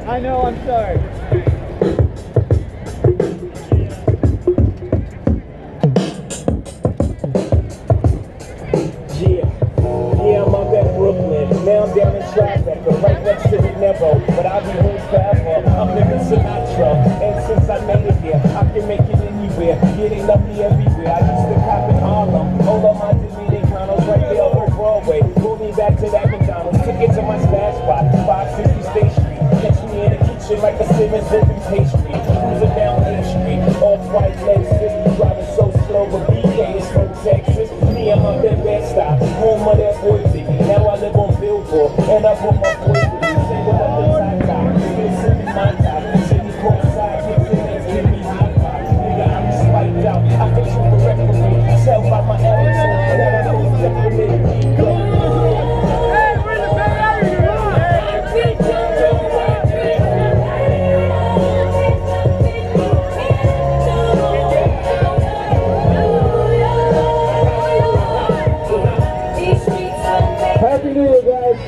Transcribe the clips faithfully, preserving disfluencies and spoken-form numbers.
I know, I'm sorry. Now I'm down in traffic, but right next to the Nebo. But I'll be home forever. I'm living Sinatra, and since I made it here, I can make it anywhere. Yeah, they love me everywhere. I used to cop in Harlem. All of my Dominicanos right there on Broadway. Pulled me back to that McDonald's. Took it to my stash spot, five sixty State Street. Catch me in the kitchen like a Simmons whipping pastry. Cruising down eighth Street, off-white Lexus. Driving so slow, but B K is from Texas. Me and my bed bed stop, home of that boy Biggie. Now I live on Billboard, and I put my boy with me. Say what up the top top, nigga send me my top. City courtside, nigga let's give me high five. Nigga I'm spiked out, I can shoot the referee. Tell by my attitude that I don't definitely be hey, where's the bag out of here? Happy New Year, guys.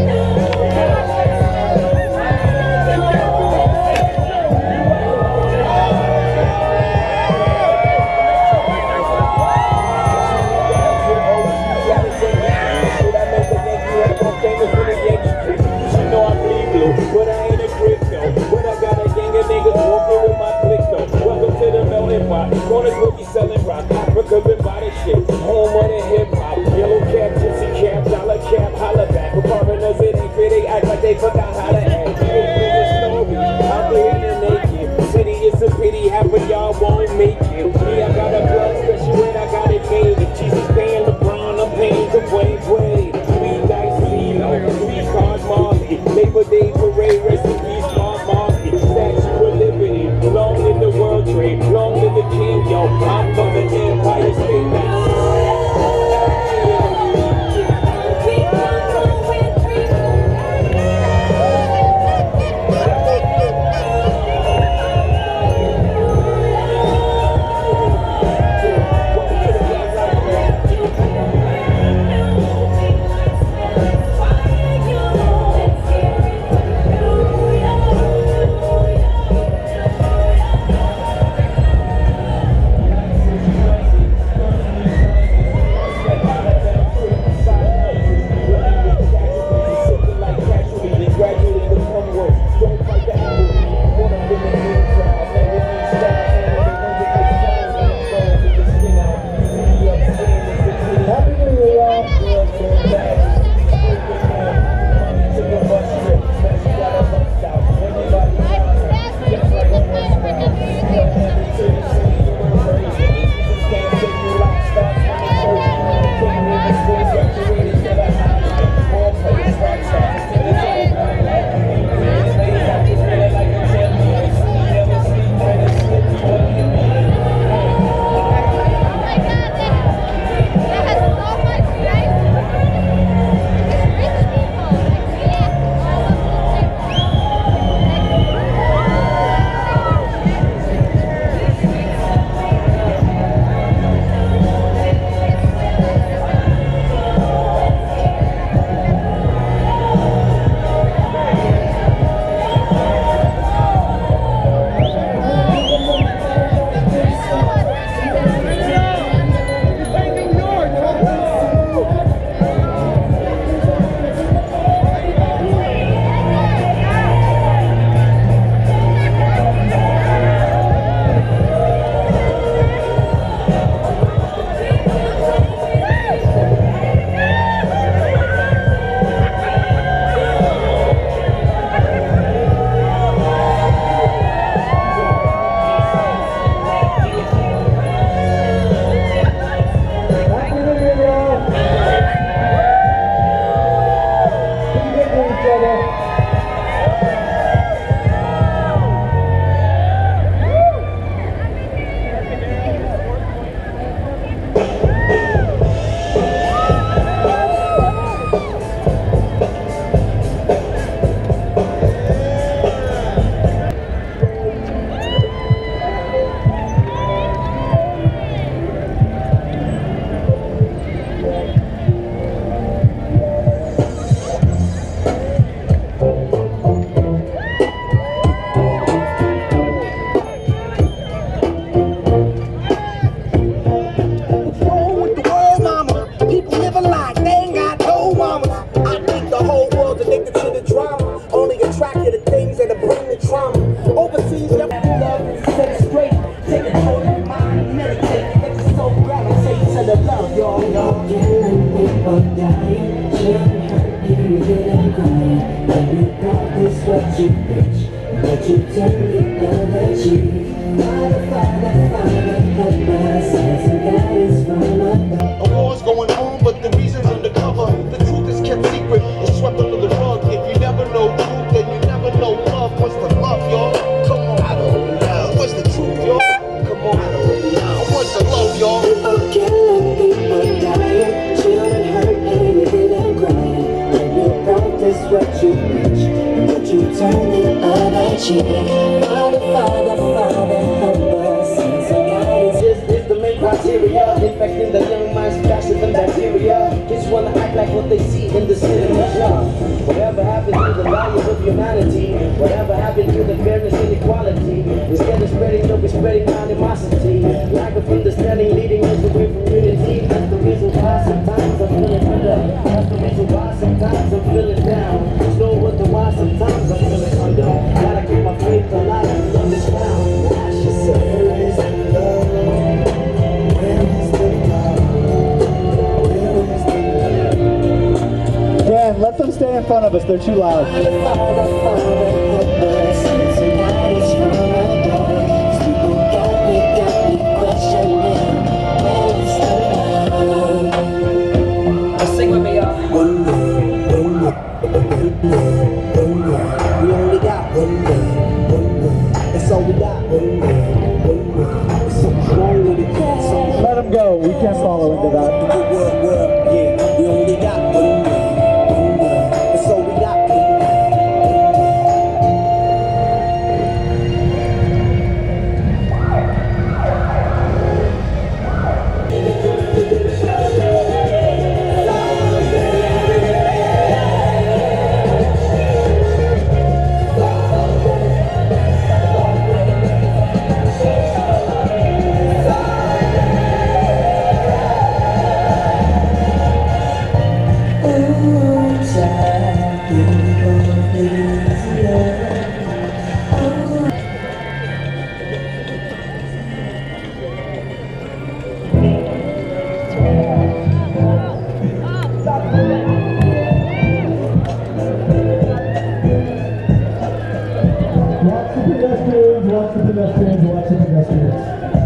But I ain't a crypto. But I got a gang of niggas walking with my click though. Welcome to the melting pot. Corners where we selling rock. Africa been by the shit. Home of the hip hop. Yellow cap, gypsy cap, dollar cap, holla back. But foreigners it ain't fair. They act like they forgot how to act. I'm playing the naked. City is a pity. Half of y'all won't make it. Me, I got a blood special and I got it made. If Jesus paying LeBron, I'm paying to Wayne Wade. Three dice, Lilo, three cards, Marley. Labor Day parade, rest in peace, Mark Marley. Statue of Liberty, long live the World Trade, long live the King, yo. I'm from the Empire State. and crying when you practice what you preach, but you turn the other cheek. Father, Father, Father, help us as some guidance from above. A war's going on, but the reason's undercover. The truth is kept secret, it's swept under the rug. If you never know truth, then you never know love. What's the love, y'all? Come on, I don't know. What's the truth, y'all? Come on, I don't know. What's the love, y'all? People killing, people dying, children hurt and wicked and crying. When you practice what you preach, but you turn the other cheek. Father, Father, Father, help us as some guidance. This is the main criteria, infecting the young minds faster than bacteria. Kids wanna act like what they see in the cinema. Whatever happened to the values of humanity? Whatever happened to the fairness and equality? Instead of spreading love, we're spreading animosity. Lack of understanding leading us away from unity. That's the reason why sometimes I'm feeling under. That's the reason why sometimes I'm feeling down. There's no wonder why sometimes I'm feeling under. Gotta keep my faith alive and love is found. Ask yourself, where is the love? Where is the love? Where is the love? Dan, let them stay in front of us. They're too loud. Father, Father, help us as some guidance from above. People got me, got me questioning, where is the love? Sing with me, y'all. One day, one day, one day, one day. We only got one day, one day. That's all we got. One day, one day. There's something wrong with it. Something Let them go. We can't follow into that. Work, work, yeah. We only got one day, one day. That's all we got. Watch the pedestrians, watch the pedestrians, watch the pedestrians.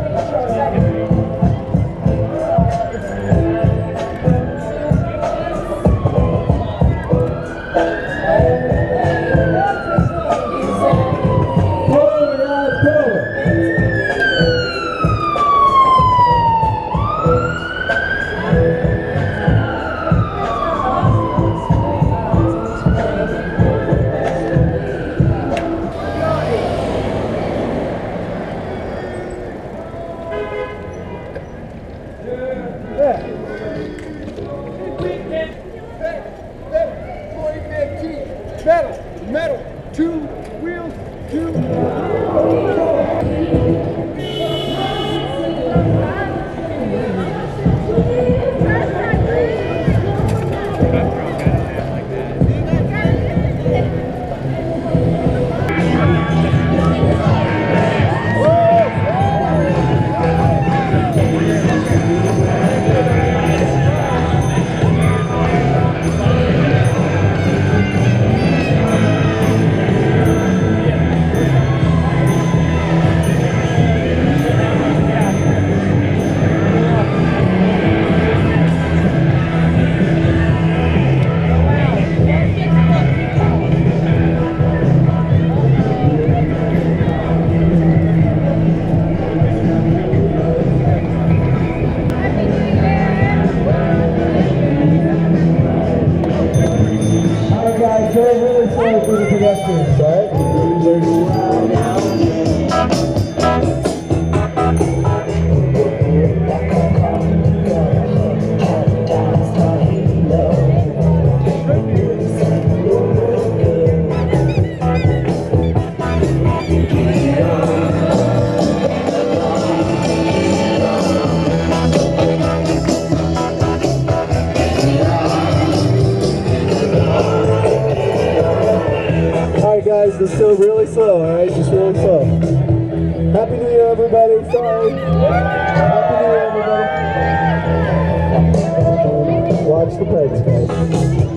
Metal, metal, two wheels, two. pedestrians, right? Guys, this is still really slow, alright? Just really slow. Happy New Year, everybody. Sorry. Happy New Year, everybody. Watch the pegs, guys.